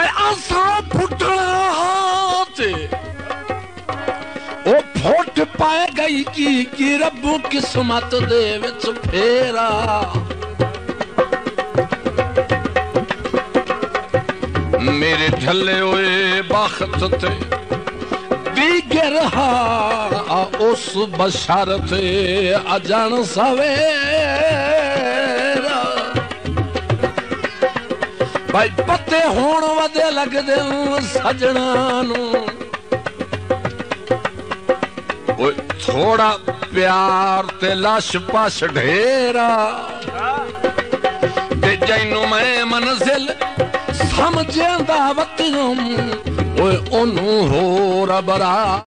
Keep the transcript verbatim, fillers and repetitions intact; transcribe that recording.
आसा फुटना ते ओ फुट पाए गई की की रब्बू किस्मत दे विच फेरा मेरे ढले हुए बख्त ते दीगर हा उस बशर ते अजन सवेरा भाई पत्ते होण वदे लगदे सजना नू थोड़ा प्यार ते लश पश ढेरा ते जैनू मैं मंजिल समझदा वतन ओए ओनू हो रबरा।